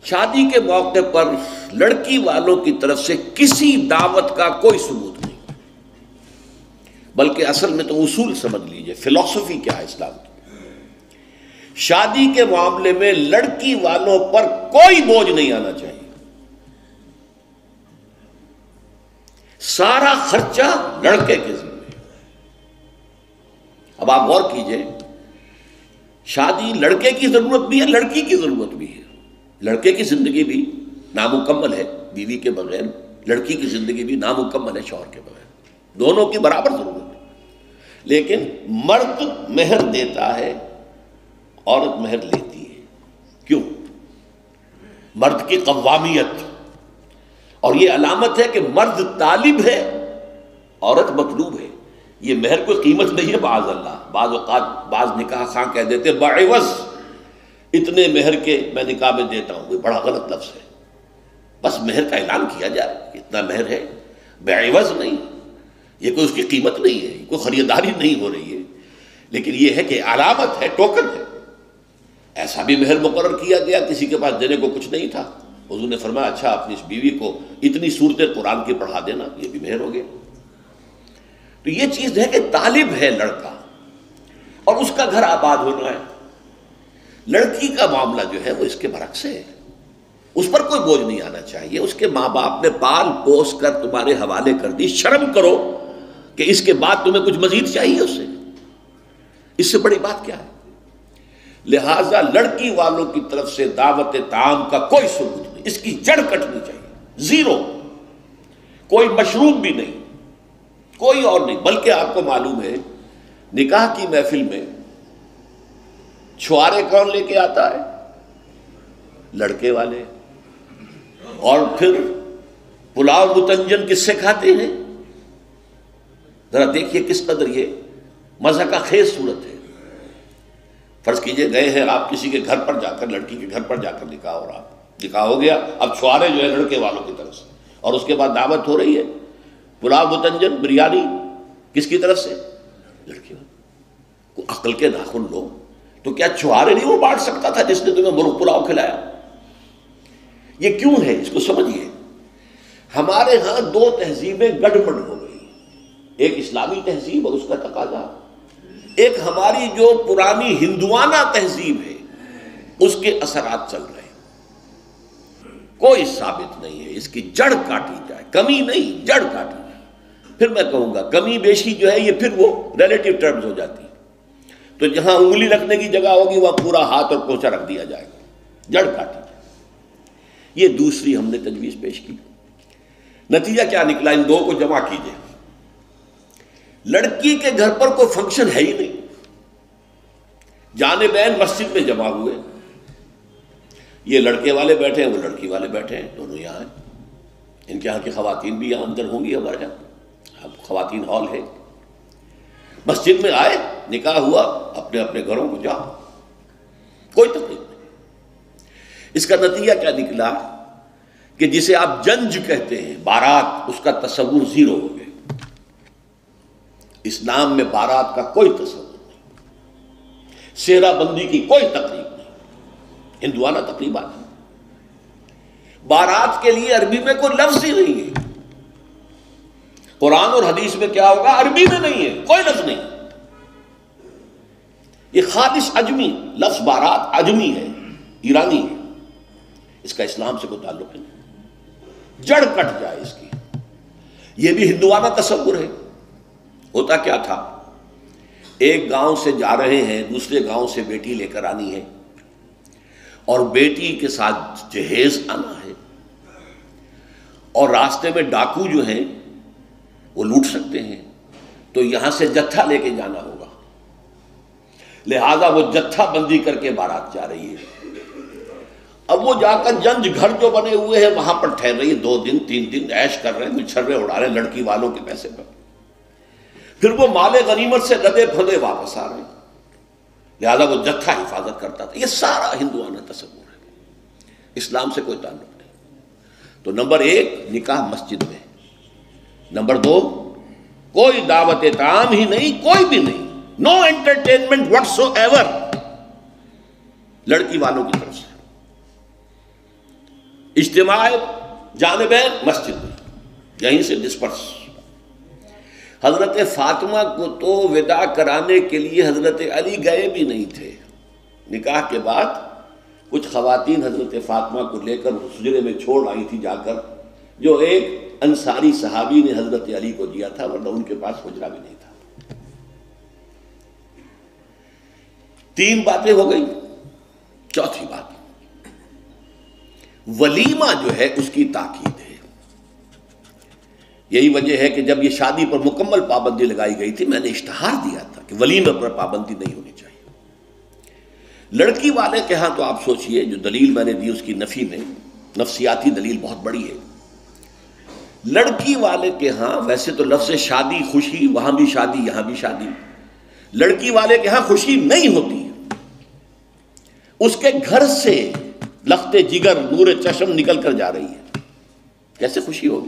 شادی کے موقع پر لڑکی والوں کی طرف سے کسی دعوت کا کوئی ثبوت نہیں، بلکہ اصل میں تو اصول سمجھ لیجئے، فلسفی کیا ہے اسلام کی۔ شادی کے معاملے میں لڑکی والوں پر کوئی بوجھ نہیں آنا چاہیے، سارا خرچہ لڑکے کے ذمہ۔ اب آپ غور کیجئے، شادی لڑکے کی ضرورت بھی ہے، لڑکی کی ضرورت بھی ہے۔ لڑکے کی زندگی بھی نامکمل ہے بیوی کے بغیر، لڑکی کی زندگی بھی نامکمل ہے شوہر کے بغیر، دونوں کی برابر ضرورت ہے۔ لیکن مرد مہر دیتا ہے، عورت مہر لیتی ہے۔ کیوں؟ مرد کی قوامیت، اور یہ علامت ہے کہ مرد طالب ہے، عورت مطلوب ہے۔ یہ مہر کوئی قیمت نہیں ہے، بعض اللہ بعض اوقات بعض نکاح خواہ کہہ دیتے بعوض اتنے مہر کے میں نکاح میں دیتا ہوں، یہ بڑا غلط لفظ ہے۔ بس مہر کا اعلان کیا جائے کہ اتنا مہر ہے، بعوض نہیں، یہ کوئی اس کی قیمت نہیں ہے، کوئی خریداری نہیں ہو رہی ہے، لیکن یہ ہے کہ علامت ہے، ٹوکن ہے۔ ایسا بھی مہر مقرر کیا گیا، کسی کے پاس دینے کو کچھ نہیں تھا، حضور نے فرمایا اچھا اپنی اس بیوی کو اتنی سورتیں قرآن کی پڑھا دینا، یہ بھی مہر ہو گیا۔ تو یہ چیز ہے کہ طالب ہے لڑکا، اور اس کا گھر آباد ہونا ہے۔ لڑکی کا معاملہ جو ہے وہ اس کے برعکس ہے، اس پر کوئی بوجھ نہیں آنا چاہیے۔ اس کے ماں باپ نے پال پوس کر تمہارے حوالے کر دی، شرم کرو کہ اس کے بعد تمہیں کچھ مزید چاہیے اس سے، اس سے بڑی بات کیا ہے؟ لہٰذا لڑکی والوں کی طرف سے دعوت طعام کا کوئی ثبوت نہیں، اس کی جڑ کٹنی چاہیے، زیرو، کوئی مشروب بھی نہیں، کوئی اور نہیں۔ بلکہ آپ کو معلوم ہے نکاح کی محفل میں چھوارے کون لے کے آتا ہے؟ لڑکے والے۔ اور پھر پلاؤ متنجن کس سے کھاتے ہیں؟ ذرا دیکھیے کس قدر یہ مزہ کا خیز صورت ہے۔ فرض کیجئے گئے ہیں آپ کسی کے گھر پر جا کر، لڑکی کے گھر پر جا کر نکاح ہو رہا، نکاح ہو گیا، اب چھوارے جو ہے لڑکے والوں کی طرف سے، اور اس کے بعد دعوت ہو رہی ہے پلاؤ متنجن بریانی کس کی طرف سے؟ لڑکی والوں۔ کو عقل کے ناخن لو، تو کیا چھوارے نہیں وہ بانٹ سکتا تھا جس نے تمہیں مرغ پلاؤ کھلایا؟ یہ کیوں ہے اس کو سمجھیے۔ ہمارے ہاں دو تہذیبیں گڈمڈ ہو گئی، ایک اسلامی تہذیب اور اس کا تقاضا، ایک ہماری جو پرانی ہندوانہ تہذیب ہے اس کے اثرات چل رہے ہیں۔ کوئی ثابت نہیں ہے، اس کی جڑ کاٹی جائے، کمی نہیں، جڑ کاٹی جائے۔ پھر میں کہوں گا کمی بیشی جو ہے یہ پھر وہ ریلیٹیو ٹرمز ہو جاتی، تو جہاں انگلی رکھنے کی جگہ ہوگی وہاں پورا ہاتھ اور پوچھا رکھ دیا جائے گا، جڑ کاٹی جائے۔ یہ دوسری ہم نے تجویز پیش کی۔ نتیجہ کیا نکلا؟ ان دو کو جمع کیجئے، لڑکی کے گھر پر کوئی فنکشن ہے ہی نہیں، جانبین مسجد میں جمع ہوئے، یہ لڑکے والے بیٹھے ہیں، وہ لڑکی والے بیٹھے ہیں، دونوں یہاں ہیں۔ ان کے یہاں کی خواتین بھی یہاں اندر ہوں گی، ہمارے یہاں اب خواتین ہال ہے۔ مسجد میں آئے، نکاح ہوا، اپنے اپنے گھروں کو جاؤ، کوئی تکلیف نہیں۔ اس کا نتیجہ کیا نکلا کہ جسے آپ جنج کہتے ہیں، بارات، اس کا تصور زیرو ہو گیا۔ اسلام میں بارات کا کوئی تصور نہیں، سہرہ بندی کی کوئی تقریب نہیں، ہندوانہ تقریبات ہیں۔ بارات کے لیے عربی میں کوئی لفظ ہی نہیں ہے، قرآن اور حدیث میں کیا ہوگا؟ عربی میں نہیں ہے، کوئی لفظ نہیں۔ یہ خالص عجمی لفظ، بارات عجمی ہے، ایرانی ہے، اس کا اسلام سے کوئی تعلق نہیں، جڑ کٹ جائے اس کی۔ یہ بھی ہندوانہ تصور ہے۔ ہوتا کیا تھا، ایک گاؤں سے جا رہے ہیں، دوسرے گاؤں سے بیٹی لے کر آنی ہے، اور بیٹی کے ساتھ جہیز آنا ہے، اور راستے میں ڈاکو جو ہیں وہ لوٹ سکتے ہیں، تو یہاں سے جتھا لے کے جانا ہوگا، لہذا وہ جتھا بندی کر کے بارات جا رہی ہے۔ اب وہ جا کر جنج گھر جو بنے ہوئے ہیں وہاں پر ٹھہر رہی ہے، 2 دن 3 دن عیش کر رہے ہیں، مچھرے اڑا رہے ہیں لڑکی والوں کے پیسے پر، پھر وہ مال غنیمت سے لدے پھندے واپس آ رہے ہیں، لہذا وہ جتھا حفاظت کرتا تھا۔ یہ سارا ہندوانہ تصور ہے، اسلام سے کوئی تعلق نہیں۔ تو نمبر 1 نکاح مسجد میں، نمبر 2 کوئی دعوت طعام ہی نہیں، کوئی بھی نہیں، no entertainment whatsoever لڑکی والوں کی طرف سے۔ اجتماع جانبین مسجد میں، یہیں سے ڈسپرس۔ حضرت فاطمہ کو تو وداع کرانے کے لیے حضرت علی گئے بھی نہیں تھے۔ نکاح کے بعد کچھ خواتین حضرت فاطمہ کو لے کر حجرے میں چھوڑ آئی تھی جا کر، جو ایک انصاری صحابی نے حضرت علی کو دیا تھا، ورنہ ان کے پاس حجرہ بھی نہیں تھا۔ 3 باتیں ہو گئی۔ چوتھی بات، ولیمہ جو ہے اس کی تاکید ہے۔ یہی وجہ ہے کہ جب یہ شادی پر مکمل پابندی لگائی گئی تھی، میں نے اشتہار دیا تھا کہ ولیمے پر پابندی نہیں ہونی چاہیے۔ لڑکی والے کے ہاں تو آپ سوچئے، جو دلیل میں نے دی اس کی نفی میں، نفسیاتی دلیل بہت بڑی ہے۔ لڑکی والے کے ہاں ویسے تو لفظ شادی، خوشی، وہاں بھی شادی یہاں بھی شادی، لڑکی والے کے ہاں خوشی نہیں ہوتی۔ اس کے گھر سے لخت جگر، نور چشم نکل کر جا رہی ہے، کیسے خوشی ہوگی؟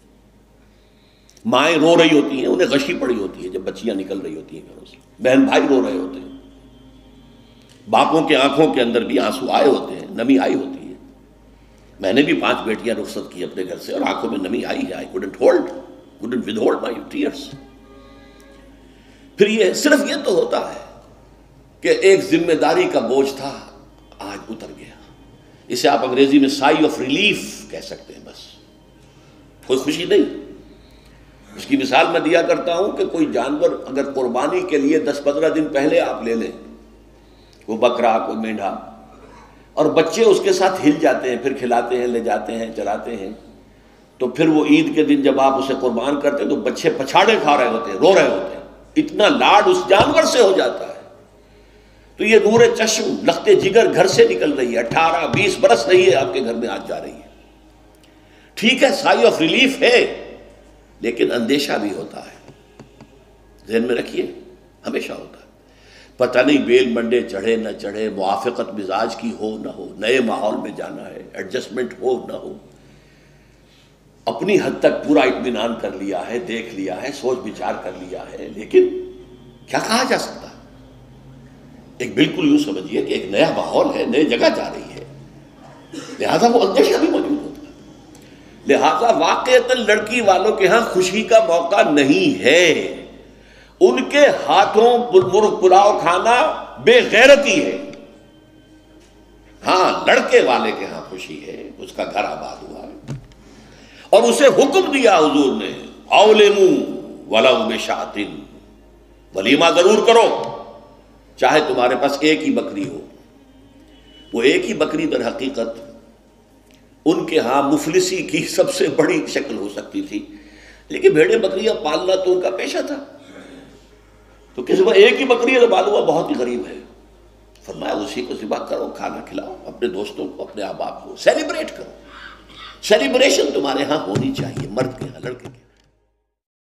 مائیں رو رہی ہوتی ہیں، انہیں غشی پڑی ہوتی ہے جب بچیاں نکل رہی ہوتی ہیں گھروں سے، بہن بھائی رو رہے ہوتے ہیں، باپوں کے آنکھوں کے اندر بھی آنسو آئے ہوتے ہیں، نمی آئی ہوتی ہے۔ میں نے بھی 5 بیٹیاں رخصت کی اپنے گھر سے، اور آنکھوں میں نمی آئی ہے۔ I couldn't withhold my tears۔ پھر یہ صرف یہ تو ہوتا ہے کہ ایک ذمہ داری کا بوجھ تھا، آج اتر گیا۔ اسے آپ انگریزی میں sigh of relief کہہ سکتے ہیں، بس کوئی خوشی نہیں۔ اس کی مثال میں دیا کرتا ہوں کہ کوئی جانور اگر قربانی کے لیے 10-15 دن پہلے آپ لے لیں، وہ بکرا، کوئی مینڈھا، اور بچے اس کے ساتھ ہل جاتے ہیں، پھر کھلاتے ہیں، لے جاتے ہیں، چلاتے ہیں، تو پھر وہ عید کے دن جب آپ اسے قربان کرتے ہیں تو بچے پچھاڑے کھا رہے ہوتے ہیں، رو رہے ہوتے ہیں، اتنا لاڈ اس جانور سے ہو جاتا ہے۔ تو یہ نور چشم، لخت جگر گھر سے نکل رہی ہے، 18-20 برس رہی ہے آپ کے گھر میں، آج جا رہی ہے۔ ٹھیک ہے، sigh of relief ہے، لیکن اندیشہ بھی ہوتا ہے۔ ذہن میں رکھیے، ہمیشہ ہوتا ہے۔ پتہ نہیں بیل منڈے چڑھے نہ چڑھے، موافقت مزاج کی ہو نہ ہو، نئے ماحول میں جانا ہے، ایڈجسٹمنٹ ہو نہ ہو، اپنی حد تک پورا اطمینان کر لیا ہے، دیکھ لیا ہے، سوچ بچار کر لیا ہے، لیکن کیا کہا جا سکتا ہے؟ ایک بالکل یوں سمجھیے کہ ایک نیا ماحول ہے، نئے جگہ جا رہی ہے، لہذا وہ اندیشہ بھی موجود ہوتا ہے۔ لہذا واقعتاً لڑکی والوں کے ہاں خوشی کا موقع نہیں ہے۔ ان کے ہاتھوں مرغ پلاؤ کھانا بے غیرتی ہے۔ ہاں، لڑکے والے کے ہاں خوشی ہے، اس کا گھر آباد ہوا ہے، اور اسے حکم دیا حضور نے، اولموا ولو بشاۃ، ولیمہ ضرور کرو، چاہے تمہارے پاس ایک ہی بکری ہو۔ وہ ایک ہی بکری در حقیقت ان کے ہاں مفلسی کی سب سے بڑی شکل ہو سکتی تھی، لیکن بھیڑیں بکریاں پالنا تو ان کا پیشہ تھا۔ تو کسی کو ایک ہی بکری ہے، معلوم ہوا بہت ہی غریب ہے، فرمایا اسی کو ذبح کرو، کھانا کھلاؤ اپنے دوستوں کو، اپنے احباب کو، سیلیبریٹ کرو۔ سیلیبریشن تمہارے ہاں ہونی چاہیے، مرد کے ہاں، لڑکے کے ہاں۔